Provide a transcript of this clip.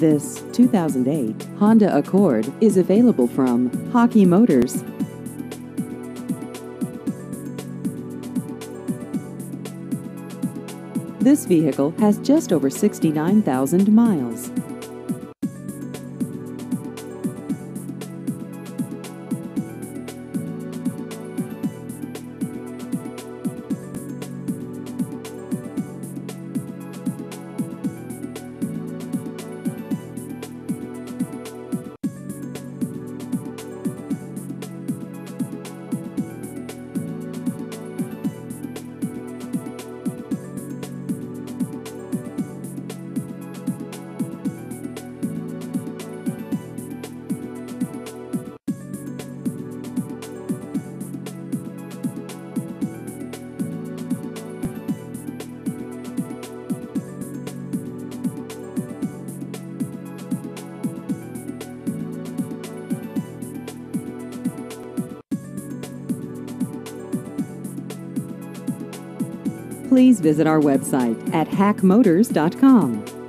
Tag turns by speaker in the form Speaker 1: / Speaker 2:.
Speaker 1: This 2008 Honda Accord is available from Hockey Motors. This vehicle has just over 69,000 miles. Please visit our website at hackmotors.com.